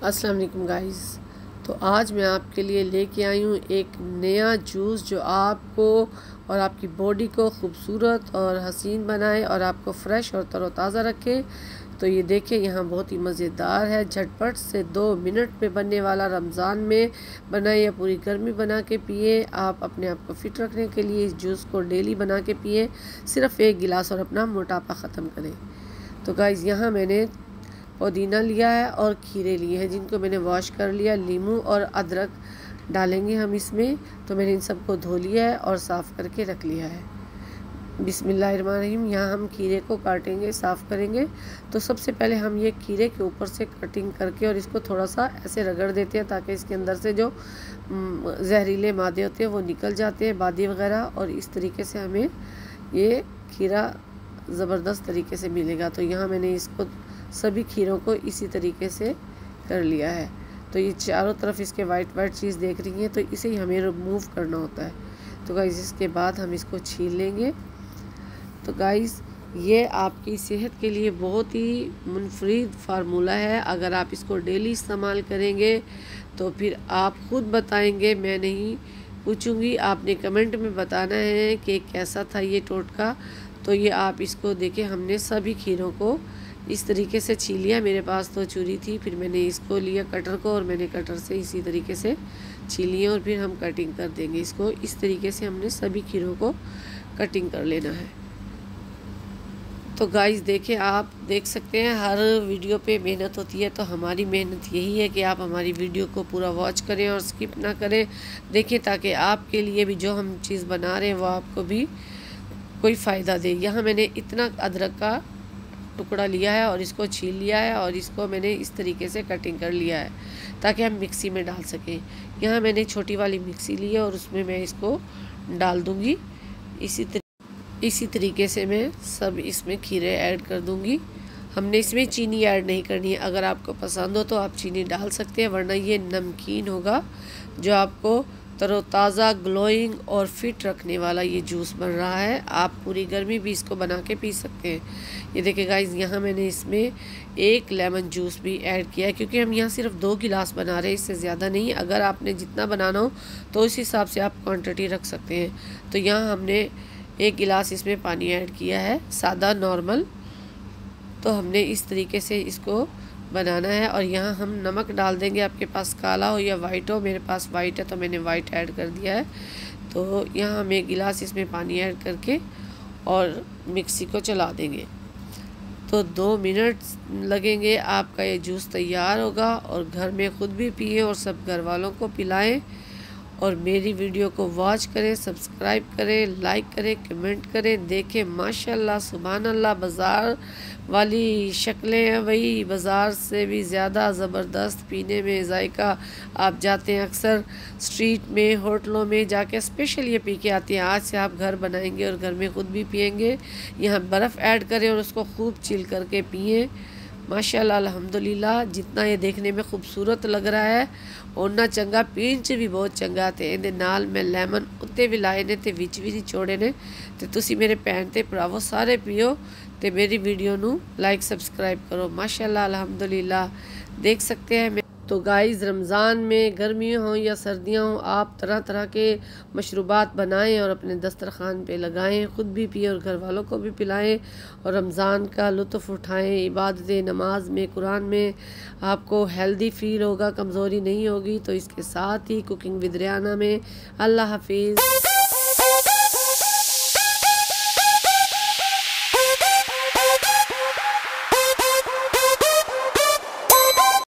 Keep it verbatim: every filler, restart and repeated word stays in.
अस्सलाम वालेकुम गाइस। तो आज मैं आपके लिए लेके आई हूँ एक नया जूस जो आपको और आपकी बॉडी को खूबसूरत और हसीन बनाए और आपको फ़्रेश और तरोताज़ा रखे। तो ये देखें, यहाँ बहुत ही मज़ेदार है, झटपट से दो मिनट में बनने वाला। रमज़ान में बनाए या पूरी गर्मी बना के पिए। आप अपने आप को फ़िट रखने के लिए इस जूस को डेली बना के पिए, सिर्फ़ एक गिलास, और अपना मोटापा ख़त्म करें। तो गाइस, यहाँ मैंने पुदीना लिया है और खीरे लिए हैं जिनको मैंने वॉश कर लिया। नींबू और अदरक डालेंगे हम इसमें। तो मैंने इन सबको धो लिया है और साफ़ करके रख लिया है। बिस्मिल्लाहिर्रहमानिर्रहीम। यहाँ हम खीरे को काटेंगे, साफ़ करेंगे। तो सबसे पहले हम ये खीरे के ऊपर से कटिंग करके और इसको थोड़ा सा ऐसे रगड़ देते हैं ताकि इसके अंदर से जो जहरीले मादे होते हैं वो निकल जाते हैं, बादी वगैरह। और इस तरीके से हमें ये खीरा ज़बरदस्त तरीके से मिलेगा। तो यहाँ मैंने इसको सभी खीरों को इसी तरीके से कर लिया है। तो ये चारों तरफ इसके वाइट वाइट चीज़ देख रही हैं, तो इसे ही हमें रिमूव करना होता है। तो गाइस, इसके बाद हम इसको छील लेंगे। तो गाइस, ये आपकी सेहत के लिए बहुत ही मुनफरिद फार्मूला है। अगर आप इसको डेली इस्तेमाल करेंगे तो फिर आप ख़ुद बताएंगे, मैं नहीं पूछूंगी, आपने कमेंट में बताना है कि कैसा था ये टोटका। तो ये आप इसको देखें, हमने सभी खीरों को इस तरीके से छील लिया। मेरे पास तो छुरी थी, फिर मैंने इसको लिया कटर को, और मैंने कटर से इसी तरीके से छील लिया। और फिर हम कटिंग कर देंगे इसको। इस तरीके से हमने सभी खीरों को कटिंग कर लेना है। तो गाइस देखें, आप देख सकते हैं हर वीडियो पे मेहनत होती है। तो हमारी मेहनत यही है कि आप हमारी वीडियो को पूरा वॉच करें और स्किप ना करें, देखें, ताकि आपके लिए भी जो हम चीज़ बना रहे हैं वो आपको भी कोई फ़ायदा दे। यहाँ मैंने इतना अदरक का टुकड़ा लिया है और इसको छील लिया है और इसको मैंने इस तरीके से कटिंग कर लिया है ताकि हम मिक्सी में डाल सकें। यहाँ मैंने छोटी वाली मिक्सी ली है और उसमें मैं इसको डाल दूँगी। इसी तरीके इसी तरीके से मैं सब इसमें खीरे ऐड कर दूँगी। हमने इसमें चीनी ऐड नहीं करनी है। अगर आपको पसंद हो तो आप चीनी डाल सकते हैं, वरना ये नमकीन होगा जो आपको तरोताज़ा, ग्लोइंग और फिट रखने वाला ये जूस बन रहा है। आप पूरी गर्मी भी इसको बना के पी सकते हैं। ये देखिए गाइस, यहाँ मैंने इसमें एक लेमन जूस भी ऐड किया है क्योंकि हम यहाँ सिर्फ दो गिलास बना रहे हैं, इससे ज़्यादा नहीं। अगर आपने जितना बनाना हो तो उस हिसाब से आप क्वांटिटी रख सकते हैं। तो यहाँ हमने एक गिलास इसमें पानी ऐड किया है, सादा नॉर्मल। तो हमने इस तरीके से इसको बनाना है। और यहाँ हम नमक डाल देंगे, आपके पास काला हो या वाइट हो। मेरे पास वाइट है तो मैंने वाइट ऐड कर दिया है। तो यहाँ हम एक गिलास इसमें पानी ऐड करके और मिक्सी को चला देंगे। तो दो मिनट लगेंगे, आपका ये जूस तैयार होगा। और घर में ख़ुद भी पिए और सब घर वालों को पिलाएं। और मेरी वीडियो को वॉच करें, सब्सक्राइब करें, लाइक करें, कमेंट करें। देखें, माशाल्लाह, सुभान अल्लाह, बाज़ार वाली शक्लें हैं वही, बाज़ार से भी ज़्यादा ज़बरदस्त पीने में जायका। आप जाते हैं अक्सर स्ट्रीट में, होटलों में जाके स्पेशल ये पी के आते हैं। आज से आप घर बनाएंगे और घर में ख़ुद भी पिएंगे। यहाँ बर्फ़ ऐड करें और उसको खूब चिल करके पिए। माशाल्लाह, अल्हम्दुलिल्लाह, जितना ये देखने में खूबसूरत लग रहा है उन्ना चंगा पीन च भी बहुत चंगा। तो इहदे नाल मैं लेमन उत्ते भी लाए ने ते विच भी नहीं छोड़े ने। तो तुसी मेरे भैन ते भरावो सारे पियो ते मेरी वीडियो नू लाइक सब्सक्राइब करो। माशाल्लाह, अल्हम्दुलिल्लाह, देख सकते हैं। तो गाइस, रमज़ान में गर्मियाँ हों या सर्दियाँ हों, आप तरह तरह के मशरूबात बनाएं और अपने दस्तरखान पे लगाएं, ख़ुद भी पिए और घर वालों को भी पिलाएं और रमज़ान का लुत्फ़ उठाएं। इबादतें, नमाज में, कुरान में आपको हेल्दी फील होगा, कमज़ोरी नहीं होगी। तो इसके साथ ही कुकिंग विद रियाना में अल्लाह हाफिज़।